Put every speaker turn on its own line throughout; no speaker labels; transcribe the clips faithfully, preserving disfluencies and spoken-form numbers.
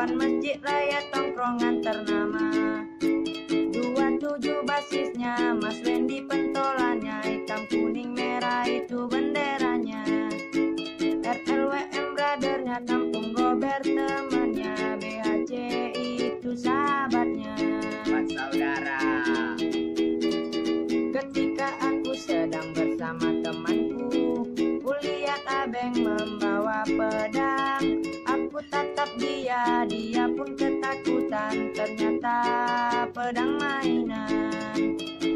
depan masjid raya tongkrongan ternama. Dua tujuh basisnya, Mas Wendy pentolannya, hitam kuning merah itu benderanya. R L W M brothernya, Kampung Gober temannya, B H C itu sahabatnya.
Empat saudara.
Ketika aku sedang bersama temanku, kulihat abeng membawa pedang. Aku tatap dia, dia pun ketakutan, ternyata pedang mainan.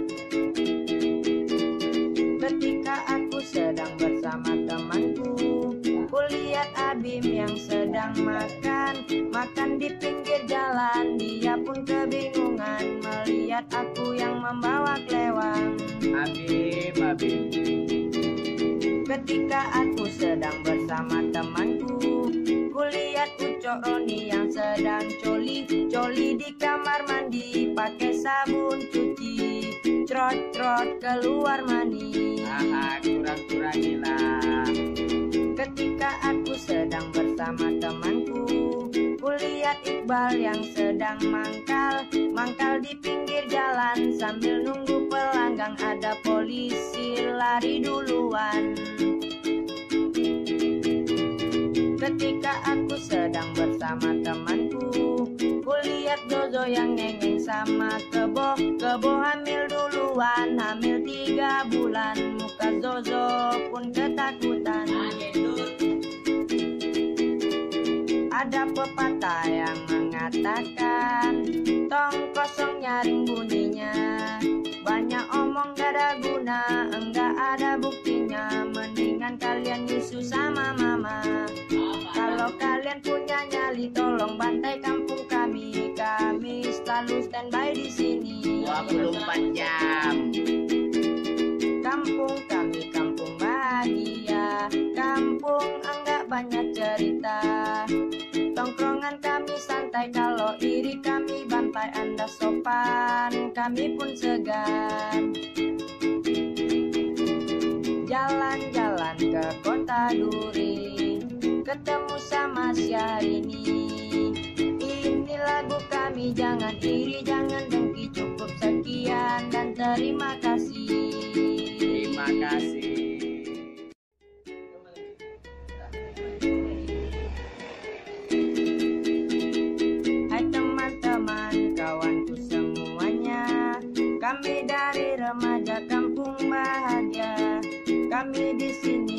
Ketika aku sedang bersama temanku, kulihat Abim yang sedang makan, makan di pinggir jalan. Dia pun kebingungan melihat aku yang membawa klewang.
Abim, Abim.
Ketika aku sedang bersama temanku, kulihat Ucok Roni yang sedang coli, coli di kamar mandi, pakai sabun cuci, crot-crot keluar mani.
Ah, kurang-kurangilah.
Ketika aku sedang bersama temanku, kulihat Iqbal yang sedang mangkal, mangkal di pinggir jalan sambil nunggu pelanggang. Ada polisi lari duluan. Ketika aku sedang bersama temanku, kulihat Zozo yang ngengeng sama Kebo, Kebo hamil duluan, hamil tiga bulan. Muka Zozo pun ketakutan. Ada pepatah yang mengatakan, tong kosong nyaring bunyinya, banyak omong gak ada guna, enggak ada buktinya. Mendingan kalian nyusu sama mama. Kalau kalian punya nyali, tolong bantai kampung kami. Kami selalu standby di sini
dua puluh empat jam.
Kampung kami kampung bahagia, kampung enggak banyak cerita. Tongkrongan kami santai, kalau iri kami bantai. Anda sopan, kami pun segan. Jalan-jalan ke kota Duri, ketemu sama Syahrini. Ini lagu kami, jangan iri, jangan dengki. Cukup sekian dan terima kasih.
Terima kasih.
Hai teman-teman, kawanku semuanya, kami dari remaja kampung bahagia. Kami di sini